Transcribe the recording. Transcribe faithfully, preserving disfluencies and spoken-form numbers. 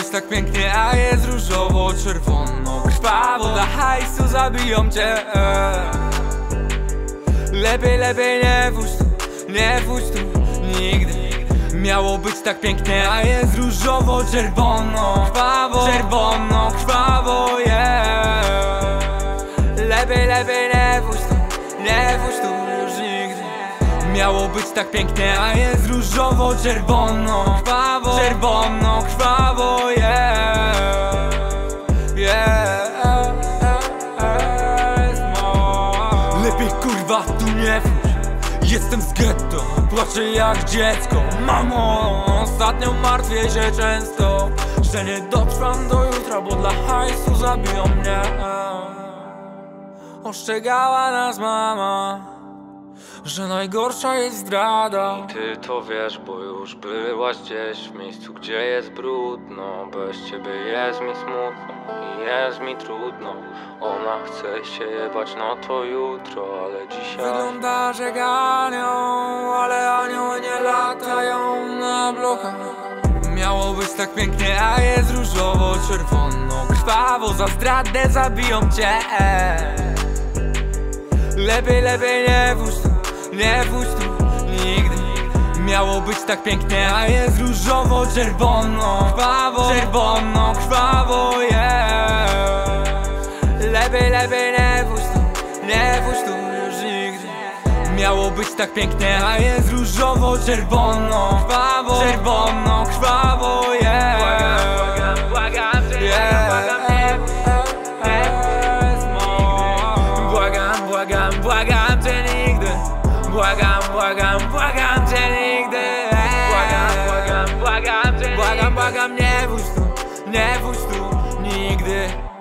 być tak pięknie, a jest różowo, czerwono, krwawo. Dla hajsu zabiją cię. Lepiej, lepiej nie wódź tu, nie wódź tu nigdy. Miało być tak pięknie, a jest różowo, czerwono, krwawo, czerwono, krwawo, yeah. Lepiej, lepiej nie wódź tu, nie wódź tu już nigdy. Miało być tak pięknie, a jest różowo, czerwono, krwawo, czerwono, krwawo, yeah. Yeah. Lepiej kurwa tu nie wódź, jestem z getto, płaczę jak dziecko. Mamo, ostatnio martwię się często, że nie dotrwam do jutra, bo dla hajsu zabiją mnie. Ostrzegała nas mama, że najgorsza jest zdrada. I ty to wiesz, bo już byłaś gdzieś w miejscu, gdzie jest brudno. Bez ciebie jest mi smutno i jest mi trudno. Ona chce się jebać, no to jutro, ale dzisiaj Wygląda, że ganią, ale anioły nie latają na blokach. Miało być tak pięknie, a jest różowo, czerwono, krwawo. Za zdradę zabiją cię. Lepiej, lepiej nie wódź tu, nie wódź tu nigdy. Miało być tak pięknie, a jest różowo, czerwono, krwawo, czerwono, krwawo, yeah. Lepiej, lepiej nie wódź tu, nie wódź tu już nigdy. Miało być tak pięknie, a jest różowo, czerwono, krwawo, czerwono, krwawo, yeah. Błagam, błagam, błagam, błagam, nie Błagam, błagam, błagam cię nigdy. Błagam, błagam, błagam cię nigdy. Błagam, błagam, błagam cię Błagam, błagam, nie wódź tu, nie wódź tu nigdy.